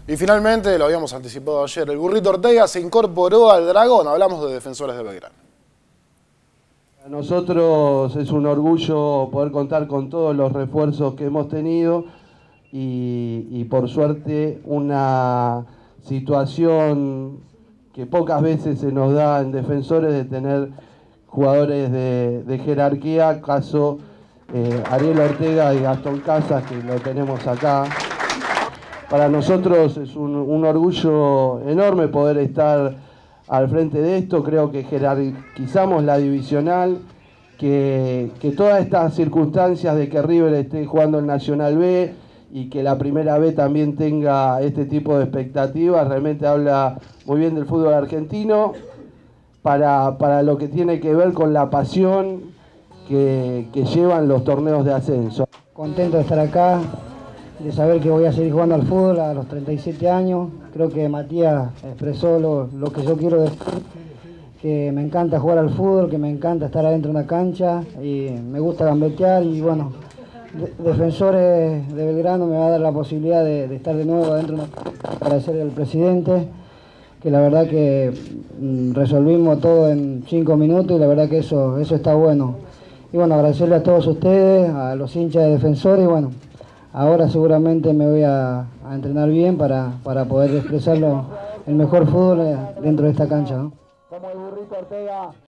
Y finalmente, lo habíamos anticipado ayer, el Burrito Ortega se incorporó al Dragón. Hablamos de Defensores de Belgrano. Para nosotros es un orgullo poder contar con todos los refuerzos que hemos tenido y por suerte una situación que pocas veces se nos da en Defensores de tener jugadores de jerarquía, caso Ariel Ortega y Gastón Casas, que lo tenemos acá. Para nosotros es un orgullo enorme poder estar al frente de esto. Creo que jerarquizamos la divisional, que todas estas circunstancias de que River esté jugando el Nacional B y que la Primera B también tenga este tipo de expectativas, realmente habla muy bien del fútbol argentino para lo que tiene que ver con la pasión que llevan los torneos de ascenso. Contento de estar acá, de saber que voy a seguir jugando al fútbol a los 37 años. Creo que Matías expresó lo que yo quiero decir, que me encanta jugar al fútbol, que me encanta estar adentro de una cancha y me gusta gambetear y bueno, Defensores de Belgrano me va a dar la posibilidad de estar de nuevo adentro de una cancha. Agradecerle al presidente, que la verdad que resolvimos todo en 5 minutos y la verdad que eso está bueno. Y bueno, agradecerle a todos ustedes, a los hinchas de Defensores y bueno, ahora seguramente me voy a entrenar bien para poder expresarlo el mejor fútbol dentro de esta cancha, ¿no? Como el Burrito Ortega.